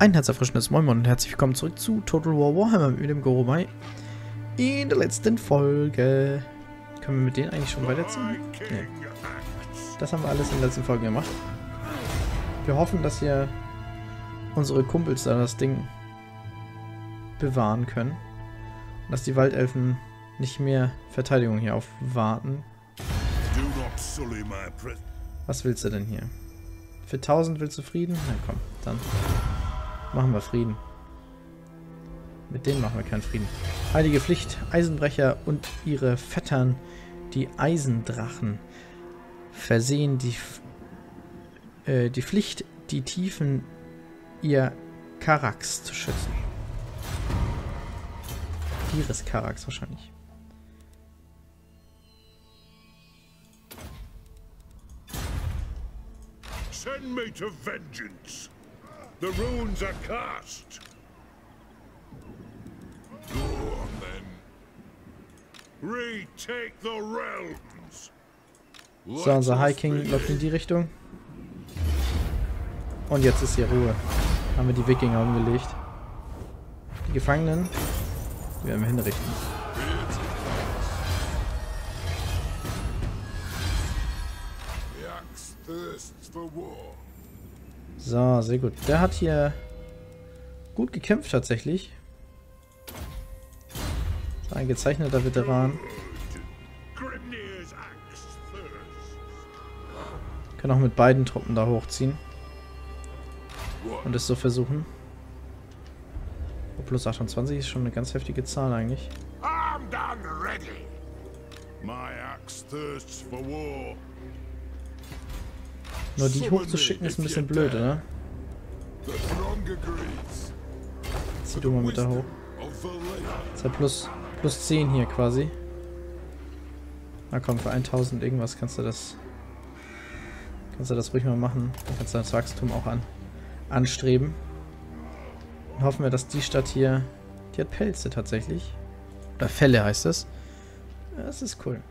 Ein herzerfrischendes Moin Moin und herzlich willkommen zurück zu Total War Warhammer mit dem Goromai. In der letzten Folge. Können wir mit denen eigentlich schon weiterziehen? Nee. Das haben wir alles in der letzten Folge gemacht. Wir hoffen, dass hier unsere Kumpels da das Ding bewahren können. Und dass die Waldelfen nicht mehr Verteidigung hier aufwarten. Was willst du denn hier? Für 1000 willst du Frieden? Na komm, dann machen wir Frieden. Mit denen machen wir keinen Frieden. Heilige Pflicht, Eisenbrecher und ihre Vettern, die Eisendrachen, versehen die Pflicht, die Tiefen ihr Karax zu schützen. Ihres Karax wahrscheinlich. Send me to vengeance. The runes are cast. Go on then. Retake the realms. So, unser High King läuft in die Richtung. Und jetzt ist hier Ruhe. Haben wir die Wikinger umgelegt. Die Gefangenen, die werden wir hinrichten. So, sehr gut. Der hat hier gut gekämpft tatsächlich. So, ein gezeichneter Veteran. Kann auch mit beiden Truppen da hochziehen. Und es so versuchen. Oh, plus 28 ist schon eine ganz heftige Zahl eigentlich. Nur die hochzuschicken ist ein bisschen blöd, oder? Zieh du mal mit da hoch. Ist ja plus 10 hier quasi. Na komm, für 1000 irgendwas kannst du das ruhig mal machen. Dann kannst du das Wachstum auch anstreben. Und hoffen wir, dass die Stadt hier, die hat Pelze tatsächlich. Oder Felle heißt es. Ja, das ist cool.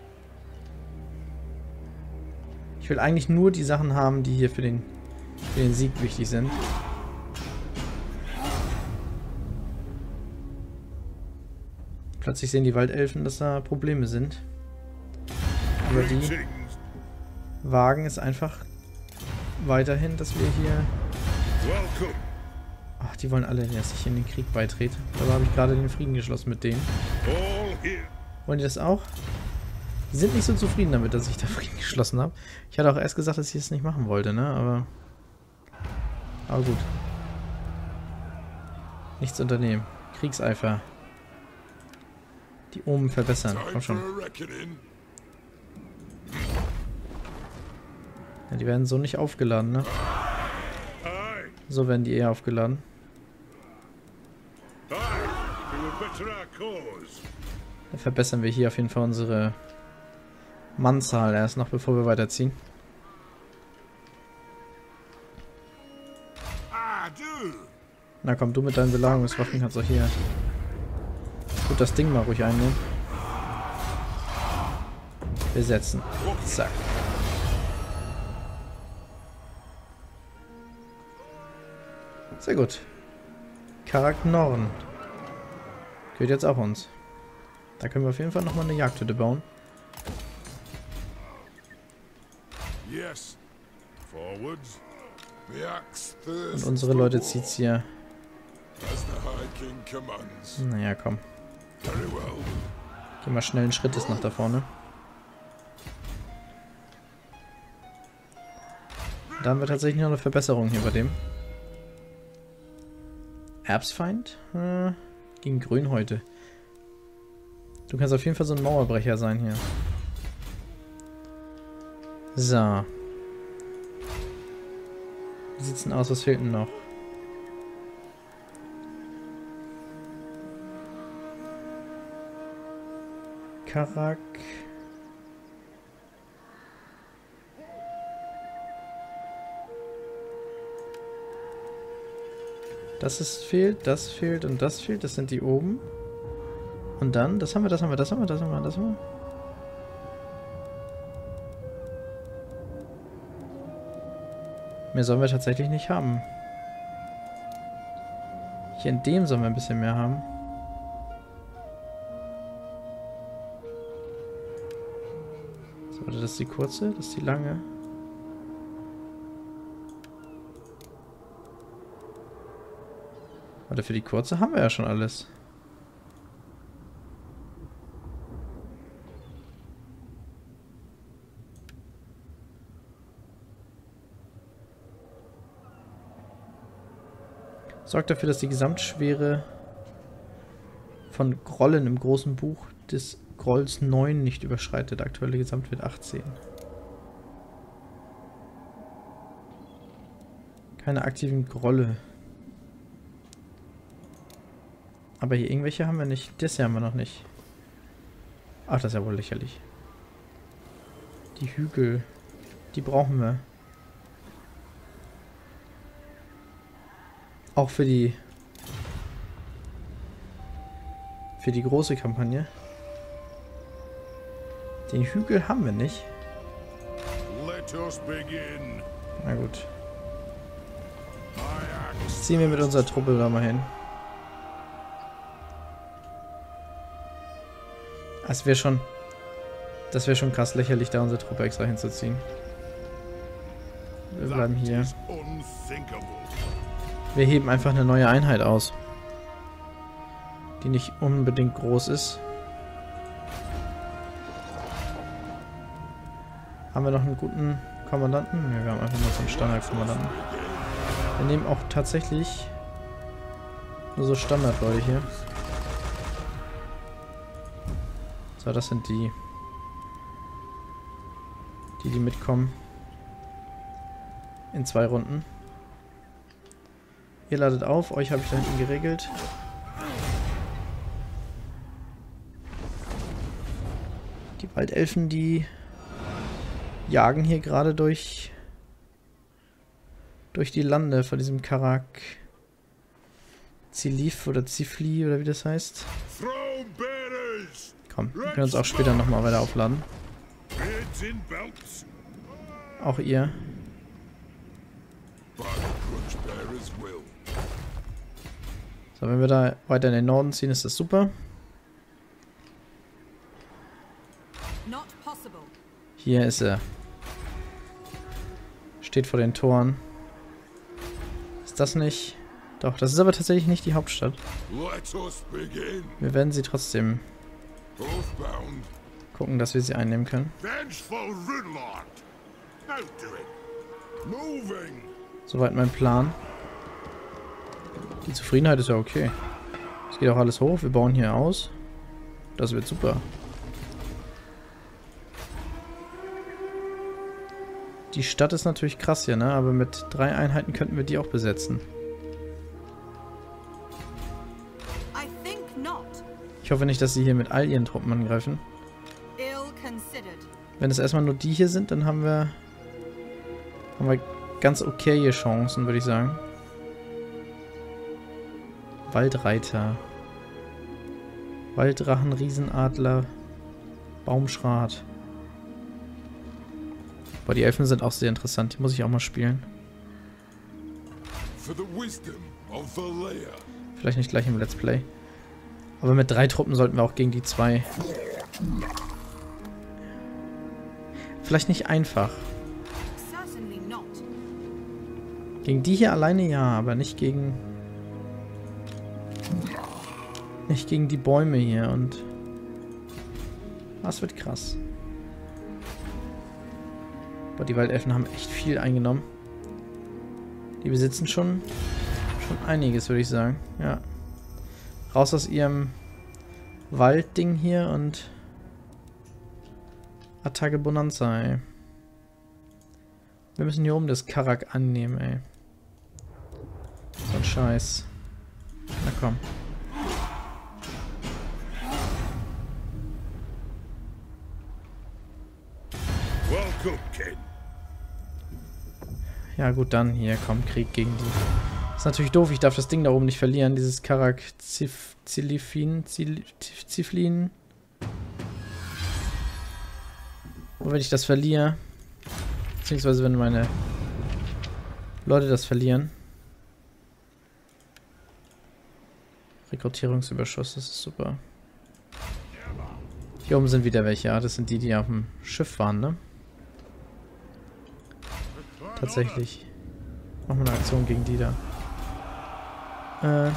Ich will eigentlich nur die Sachen haben, die hier für den Sieg wichtig sind. Plötzlich sehen die Waldelfen, dass da Probleme sind. Aber die wagen es einfach weiterhin, dass wir hier... Ach, die wollen alle, dass ich in den Krieg beitrete. Dabei habe ich gerade den Frieden geschlossen mit denen. Wollen die das auch? Die sind nicht so zufrieden damit, dass ich da Frieden geschlossen habe. Ich hatte auch erst gesagt, dass ich es nicht machen wollte, ne? Aber gut. Nichts unternehmen. Kriegseifer. Die Omen verbessern. Komm schon. Ja, die werden so nicht aufgeladen, ne? So werden die eher aufgeladen. Dann verbessern wir hier auf jeden Fall unsere Mannzahl erst noch, bevor wir weiterziehen. Na komm, du mit deinen Belagerungswaffen kannst auch hier gut das Ding mal ruhig einnehmen. Besetzen. Zack. Sehr gut. Karak Norden. Gehört jetzt auch uns. Da können wir auf jeden Fall nochmal eine Jagdhütte bauen. Und unsere Leute zieht's hier. Naja, komm. Geh mal schnell einen Schritt nach da vorne. Da haben wir tatsächlich noch eine Verbesserung hier bei dem. Erbsfeind? Gegen Grünhäute. Du kannst auf jeden Fall so ein Mauerbrecher sein hier. So. Wie sieht's denn aus? Was fehlt denn noch? Karak. Das fehlt und das fehlt. Das sind die oben. Und dann, das haben wir. Mehr sollen wir tatsächlich nicht haben. Hier in dem sollen wir ein bisschen mehr haben. So, das ist die kurze, das ist die lange. Warte, für die kurze haben wir ja schon alles. Sorgt dafür, dass die Gesamtschwere von Grollen im großen Buch des Grolls 9 nicht überschreitet. Aktuelle Gesamtwert 18. Keine aktiven Grolle. Aber hier irgendwelche haben wir nicht. Das hier haben wir noch nicht. Ach, das ist ja wohl lächerlich. Die Hügel. Die brauchen wir. Auch für die große Kampagne. Den Hügel haben wir nicht. Na gut. Jetzt ziehen wir mit unserer Truppe da mal hin. Das wäre schon krass lächerlich, da unsere Truppe extra hinzuziehen. Wir bleiben hier. Wir heben einfach eine neue Einheit aus. Die nicht unbedingt groß ist. Haben wir noch einen guten Kommandanten? Ne, wir haben einfach nur so einen Standard-Kommandanten. Wir nehmen auch tatsächlich nur so Standard-Leute hier. So, das sind die mitkommen. In 2 Runden. Ihr ladet auf, euch habe ich da hinten geregelt. Die Waldelfen, die jagen hier gerade durch die Lande von diesem Karak Zilif oder Zifli oder wie das heißt. Komm, wir können uns auch später nochmal weiter aufladen. Auch ihr. So, wenn wir da weiter in den Norden ziehen, ist das super. Hier ist er. Steht vor den Toren. Ist das nicht? Doch, das ist aber tatsächlich nicht die Hauptstadt. Wir werden sie trotzdem gucken, dass wir sie einnehmen können. Soweit mein Plan. Die Zufriedenheit ist ja okay. Es geht auch alles hoch. Wir bauen hier aus. Das wird super. Die Stadt ist natürlich krass hier, ne? Aber mit 3 Einheiten könnten wir die auch besetzen. Ich hoffe nicht, dass sie hier mit all ihren Truppen angreifen. Wenn es erstmal nur die hier sind, dann haben wir ganz okaye Chancen, würde ich sagen. Waldreiter. Walddrachen, Riesenadler, Baumschrat. Boah, die Elfen sind auch sehr interessant. Die muss ich auch mal spielen. Vielleicht nicht gleich im Let's Play. Aber mit 3 Truppen sollten wir auch gegen die 2. Vielleicht nicht einfach. Gegen die hier alleine ja, aber nicht gegen die Bäume hier und das wird krass. Boah, die Waldelfen haben echt viel eingenommen. Die besitzen schon einiges, würde ich sagen. Ja. Raus aus ihrem Waldding hier und Attacke Bonanza, ey. Wir müssen hier oben das Karak annehmen, ey. So ein Scheiß. Na komm. Ja gut, dann hier, komm, Krieg gegen die. Ist natürlich doof, ich darf das Ding da oben nicht verlieren, dieses Karak Ziflin. Und wenn ich das verliere, beziehungsweise wenn meine Leute das verlieren, Rekrutierungsüberschuss, das ist super. Hier oben sind wieder welche, ja, das sind die, die auf dem Schiff waren, ne? Tatsächlich. Machen wir eine Aktion gegen die da. Hier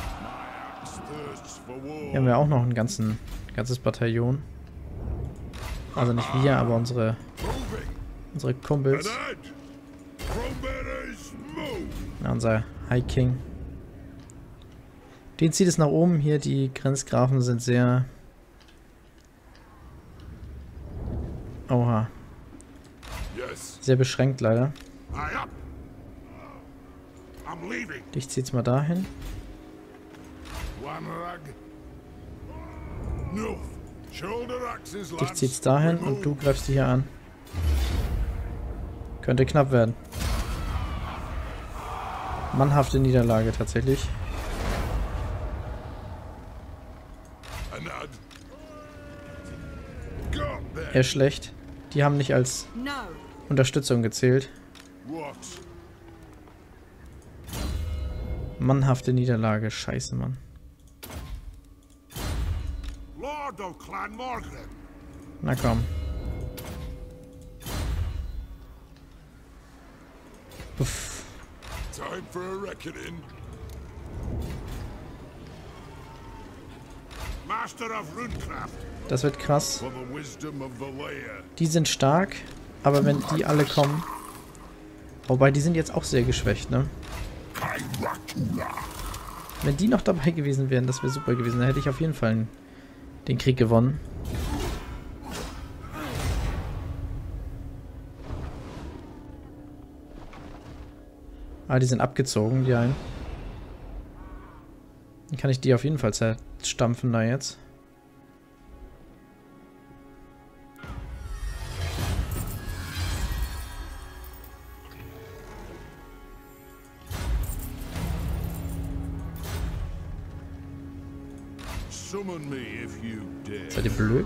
haben wir auch noch ein ganzes Bataillon. Also nicht wir, aber unsere Kumpels. Ja, unser High King. Den zieht es nach oben. Hier die Grenzgrafen sind sehr... Oha. Sehr beschränkt leider. Dich zieht's mal dahin. Dich zieht's dahin und du greifst die hier an. Könnte knapp werden. Mannhafte Niederlage tatsächlich. Eher schlecht. Die haben nicht als Unterstützung gezählt. Mannhafte Niederlage. Scheiße, Mann. Na komm. Uff. Das wird krass. Die sind stark, aber wenn die alle kommen... Wobei, die sind jetzt auch sehr geschwächt, ne? Wenn die noch dabei gewesen wären, das wäre super gewesen. Dann hätte ich auf jeden Fall den Krieg gewonnen. Ah, die sind abgezogen, die einen. Dann kann ich die auf jeden Fall zerstampfen da jetzt. Seid ihr blöd?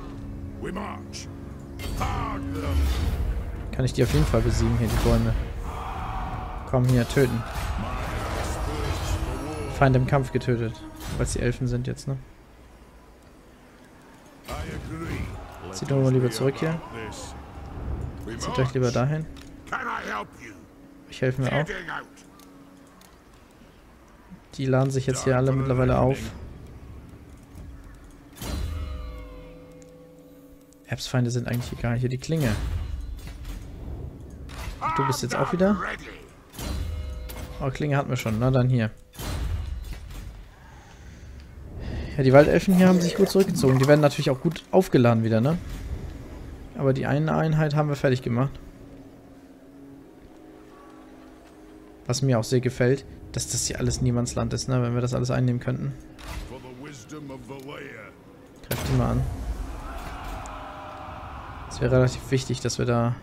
Kann ich die auf jeden Fall besiegen, hier die Bäume. Komm hier, töten. Feind im Kampf getötet. Weil es die Elfen sind jetzt, ne? Zieht doch mal lieber zurück hier. Zieht euch lieber dahin. Ich helfe mir auch. Die laden sich jetzt hier alle mittlerweile auf. Erbsfeinde sind eigentlich egal. Hier die Klinge. Du bist jetzt auch wieder? Oh, Klinge hatten wir schon. Na dann hier. Ja, die Waldelfen hier haben sich gut zurückgezogen. Die werden natürlich auch gut aufgeladen wieder, ne? Aber die eine Einheit haben wir fertig gemacht. Was mir auch sehr gefällt, dass das hier alles Niemandsland ist, ne? Wenn wir das alles einnehmen könnten. Greift die mal an. Es wäre relativ wichtig, dass wir da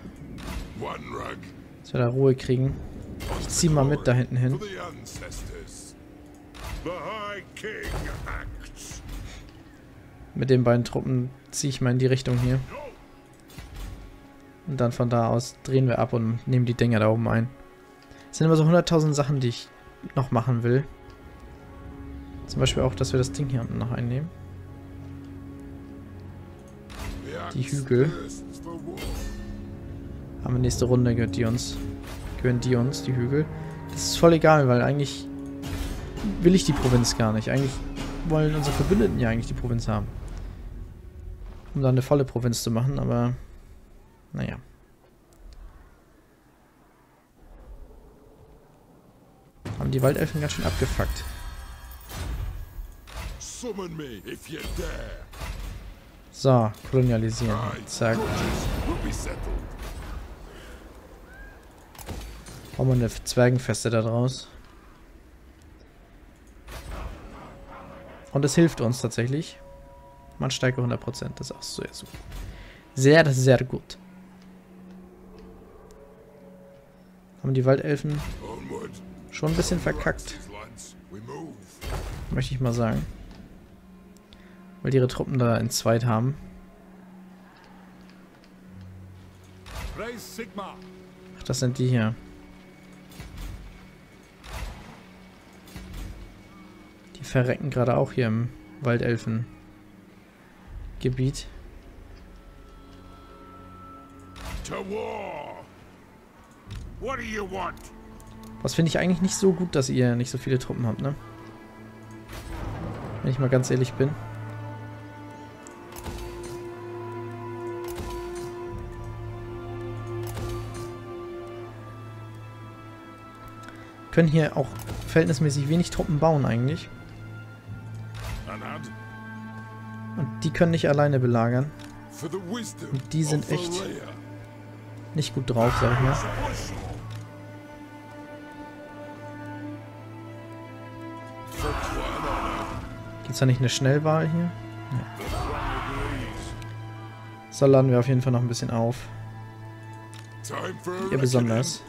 Ruhe kriegen. Ich ziehe mal mit da hinten hin. Mit den beiden Truppen ziehe ich mal in die Richtung hier. Und dann von da aus drehen wir ab und nehmen die Dinger da oben ein. Es sind immer so 100.000 Sachen, die ich noch machen will. Zum Beispiel auch, dass wir das Ding hier unten noch einnehmen. Die Hügel. Haben wir nächste Runde, gehören die uns, die Hügel. Das ist voll egal, weil eigentlich will ich die Provinz gar nicht. Eigentlich wollen unsere Verbündeten ja eigentlich die Provinz haben. Um dann eine volle Provinz zu machen, aber naja. Haben die Waldelfen ganz schön abgefuckt. So, kolonialisieren. Zack. Bauen wir eine Zwergenfeste da draus. Und es hilft uns tatsächlich. Mannstärke 100%. Das ist auch sehr, sehr, sehr gut. Haben die Waldelfen schon ein bisschen verkackt. Möchte ich mal sagen. Weil die ihre Truppen da in zweit haben. Ach, das sind die hier. Die verrecken gerade auch hier im Waldelfen-Gebiet. To war. What do you want? Was finde ich eigentlich nicht so gut, dass ihr nicht so viele Truppen habt, ne? Wenn ich mal ganz ehrlich bin. Können hier auch verhältnismäßig wenig Truppen bauen eigentlich. Und die können nicht alleine belagern. Und die sind echt nicht gut drauf, sag ich mal. Gibt's da nicht eine Schnellwahl hier? Ja. So, laden wir auf jeden Fall noch ein bisschen auf. Ihr besonders.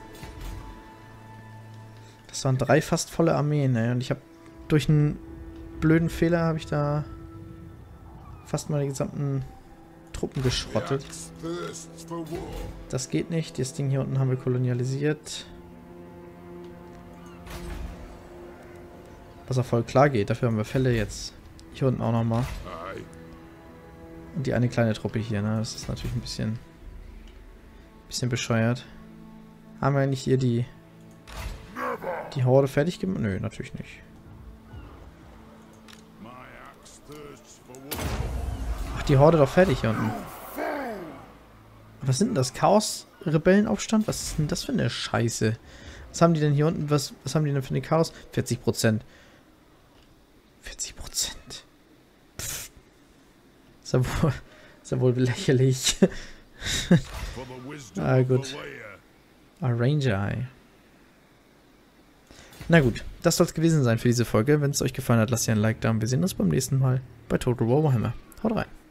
Das waren 3 fast volle Armeen, ey. Und ich habe durch einen blöden Fehler habe ich da fast meine gesamten Truppen geschrottet. Das geht nicht. Das Ding hier unten haben wir kolonialisiert. Was auch voll klar geht. Dafür haben wir Fälle jetzt hier unten auch nochmal. Und die eine kleine Truppe hier, ne? Das ist natürlich ein bisschen bescheuert. Haben wir eigentlich hier die Horde fertig gemacht? Nö, natürlich nicht. Ach, die Horde doch fertig hier unten. Was sind denn das? Chaos-Rebellenaufstand? Was ist denn das für eine Scheiße? Was haben die denn hier unten? Was haben die denn für eine Chaos? 40%. 40%. Pff. Ist ja wohl lächerlich. Ah, gut. Ranger Eye. Na gut, das soll es gewesen sein für diese Folge. Wenn es euch gefallen hat, lasst ihr ein Like da und wir sehen uns beim nächsten Mal bei Total War Warhammer. Haut rein.